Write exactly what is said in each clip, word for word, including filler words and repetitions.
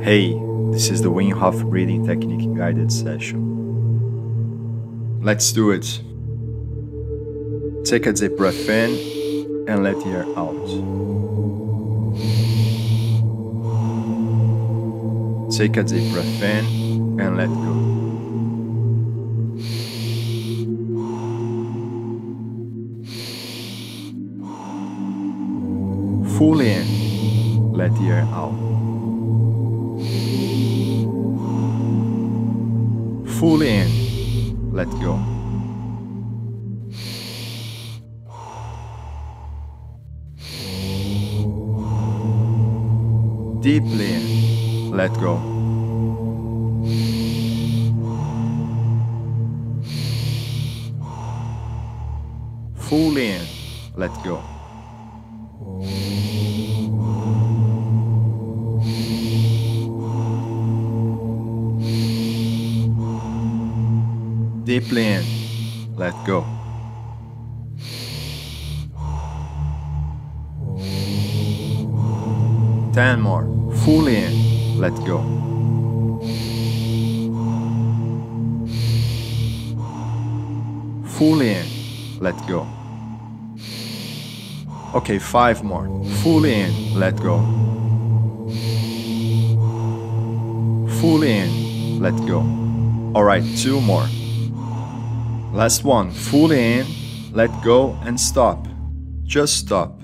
Hey, this is the Wim Hof Breathing Technique guided session. Let's do it. Take a deep breath in and let the air out. Take a deep breath in and let go. Fully in, let the air out. Fully in, let go. Deeply in, let go. Fully in, let go. Deeply in, let go. Ten more. Fully in, let go. Fully in, let go. Okay, five more. Fully in, let go. Fully in, let go. Alright, two more. Last one. Fully in, let go and stop. Just stop.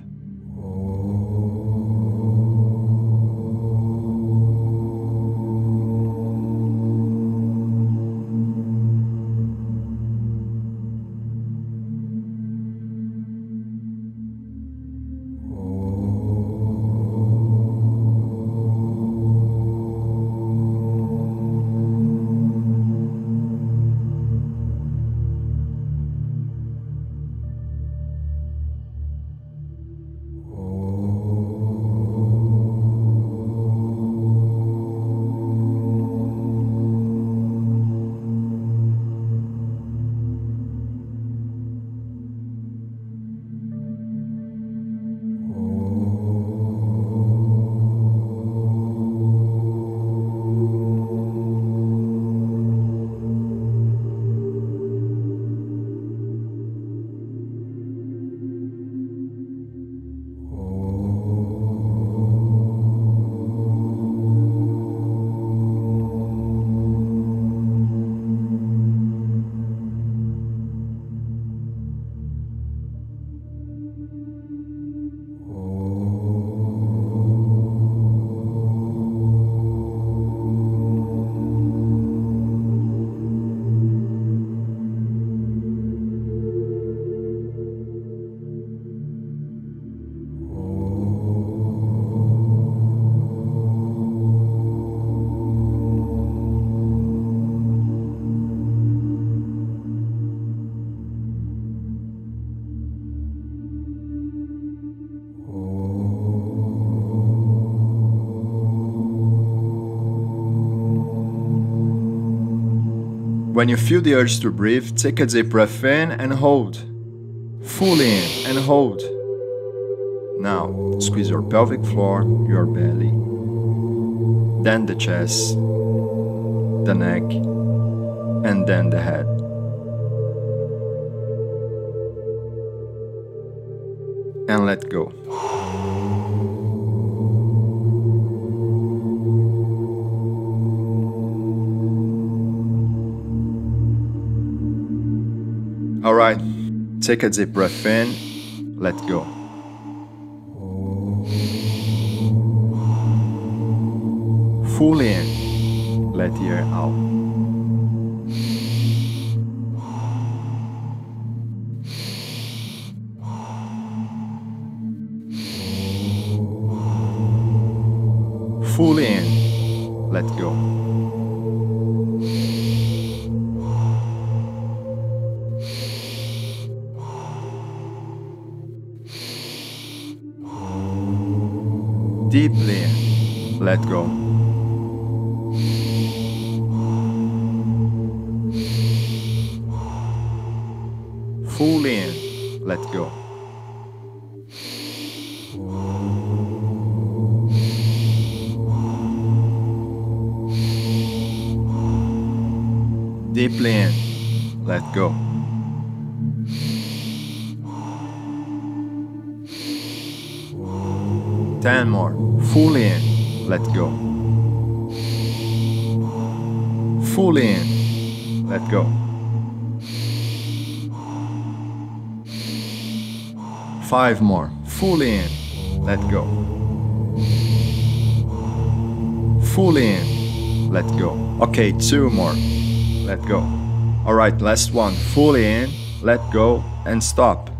When you feel the urge to breathe, take a deep breath in and hold. Fully in and hold. Now, squeeze your pelvic floor, your belly, then the chest, the neck, and then the head. And let go. Alright, take a deep breath in, let go. Fully in, let the air out. Fully in, let go. Deeply in, let go. Fully in, let go. let go. Ten more. Fully in, let go. Fully in, let go. Five more. Fully in, let go. Fully in, let go. Okay, two more. Let go. Alright, last one. Fully in, let go, and stop.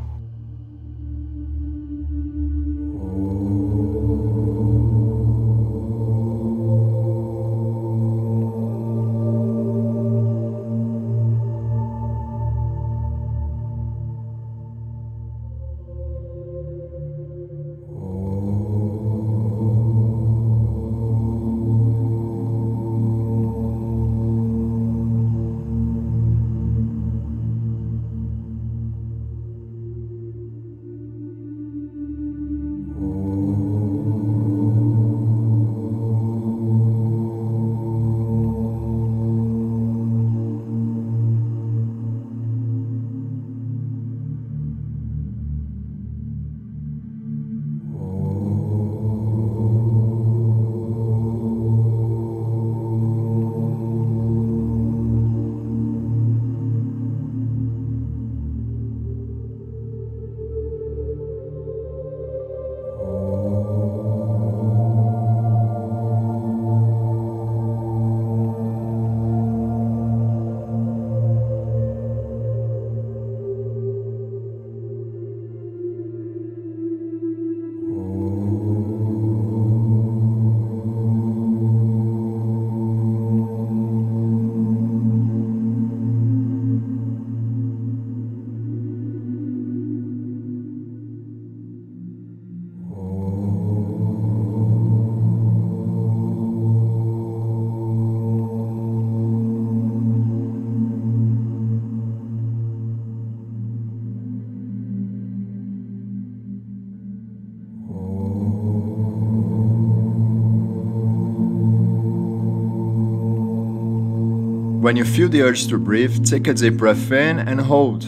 When you feel the urge to breathe, take a deep breath in and hold.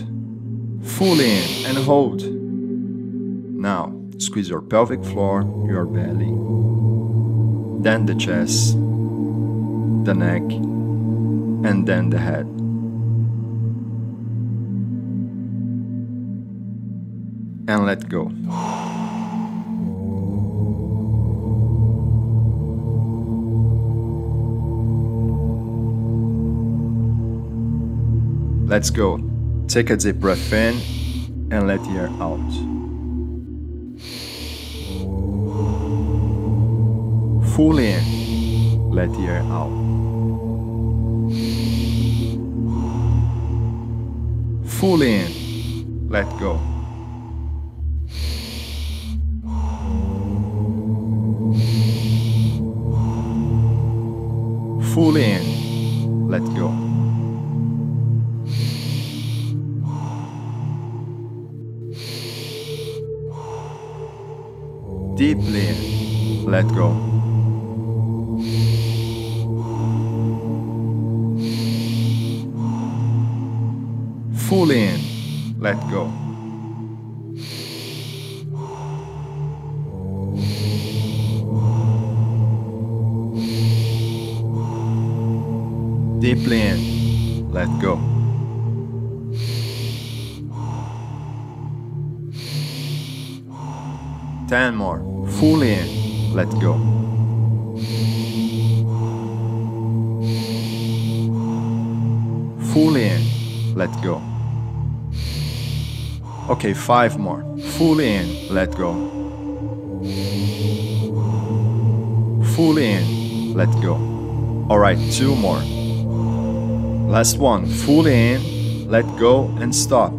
Fully in and hold. Now, squeeze your pelvic floor, your belly, then the chest, the neck, and then the head. And let go. Let's go. Take a deep breath in and let the air out. Fully in, let the air out. Fully in, let go. Fully in, let go. Deeply in, let go. Fully in, let go. Deeply in, let go. Ten more. Fully in, let go. Fully in, let go. Okay, five more. Fully in, let go. Fully in, let go. Alright, two more. Last one. Fully in, let go, and stop.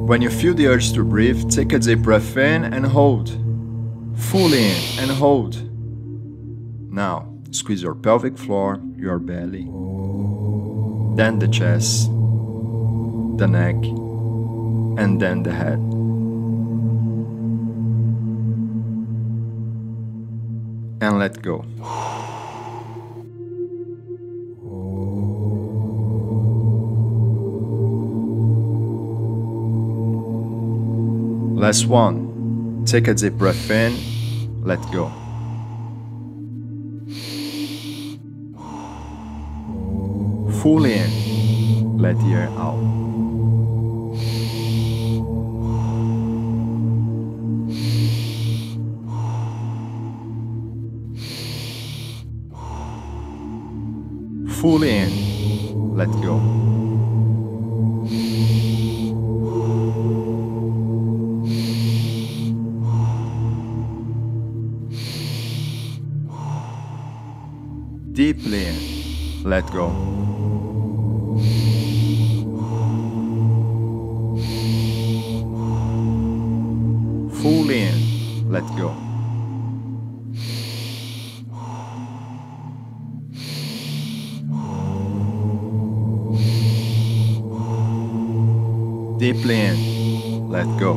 When you feel the urge to breathe, take a deep breath in and hold. Fully in and hold. Now, squeeze your pelvic floor, your belly, then the chest, the neck, and then the head. And let go. Last one. Take a deep breath in, let go. Fully in, let the air out. Fully in, let go. Deeply in, let go. Fully in, let go. Deeply in, let go.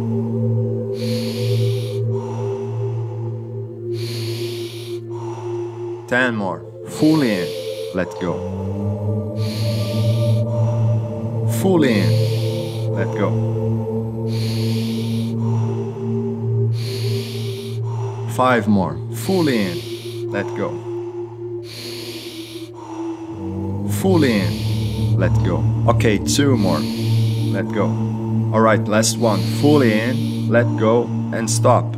Ten more. Fully in, let go. Fully in, let go. Five more. Fully in, let go. Fully in, let go. Okay, two more. Let go. Alright, last one. Fully in, let go, and stop.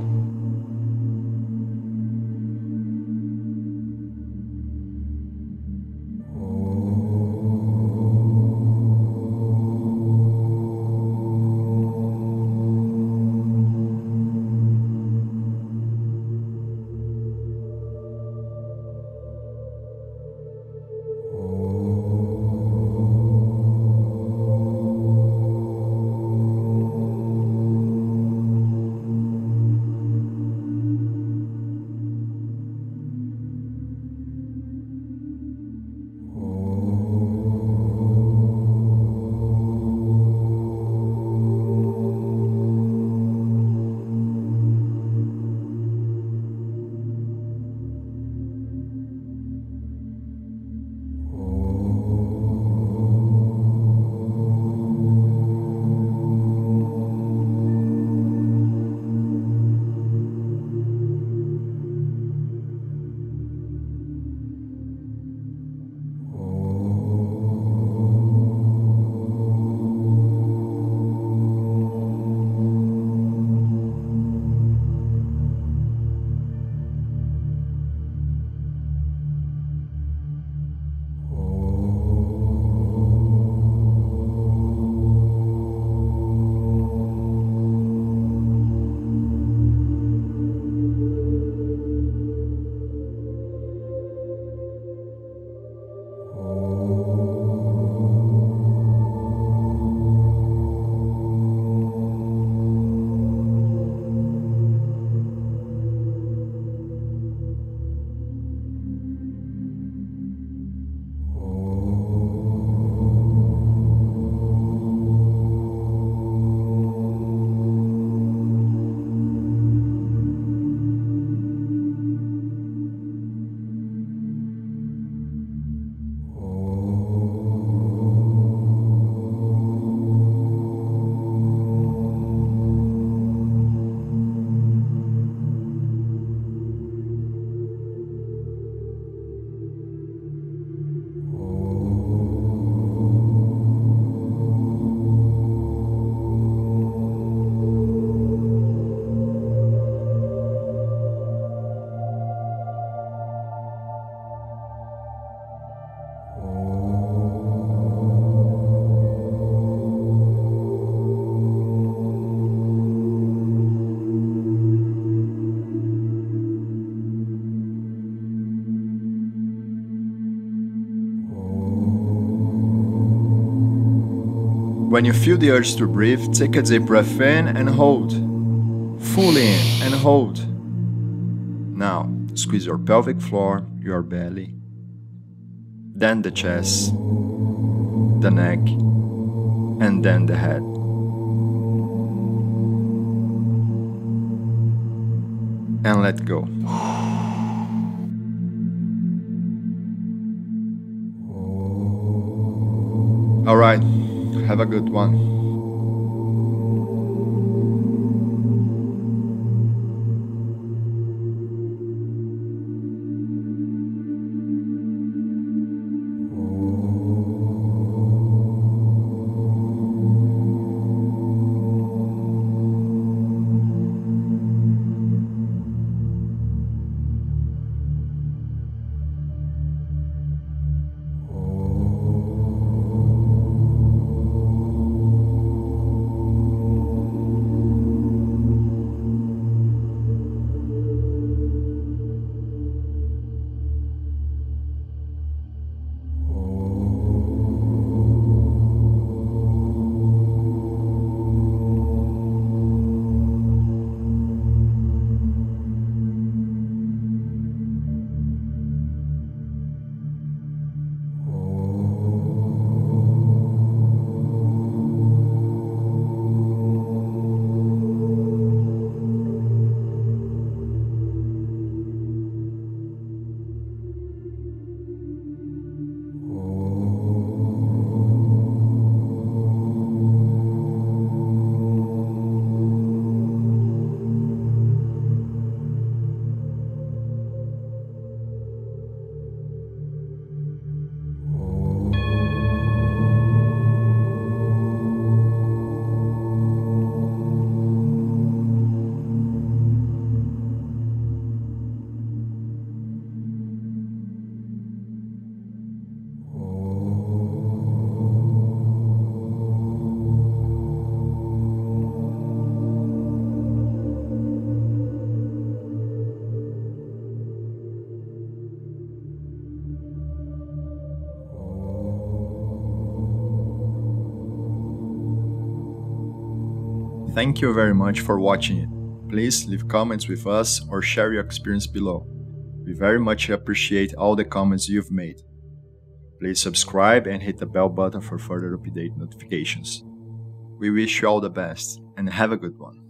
When you feel the urge to breathe, take a deep breath in and hold. Fully in and hold. Now, squeeze your pelvic floor, your belly, then the chest, the neck, and then the head. And let go. Alright, have a good one. Thank you very much for watching it. Please leave comments with us or share your experience below. We very much appreciate all the comments you've made. Please subscribe and hit the bell button for further update notifications. We wish you all the best and have a good one.